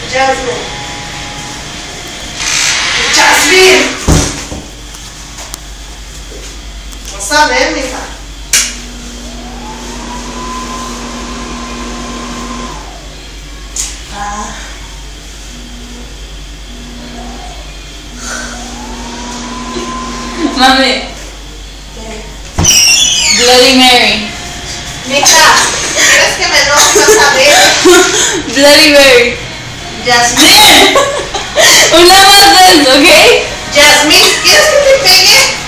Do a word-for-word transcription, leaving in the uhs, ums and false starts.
Jasmine. Jasmine. Vas a ver, mija. Ah. Mami. ¿Qué? Bloody Mary. Mija, ¿quieres que me enoje? Vas a ver. Bloody Mary. Jasmine. Una más de eso, ¿ok? Jasmine, ¿quieres que te pegue?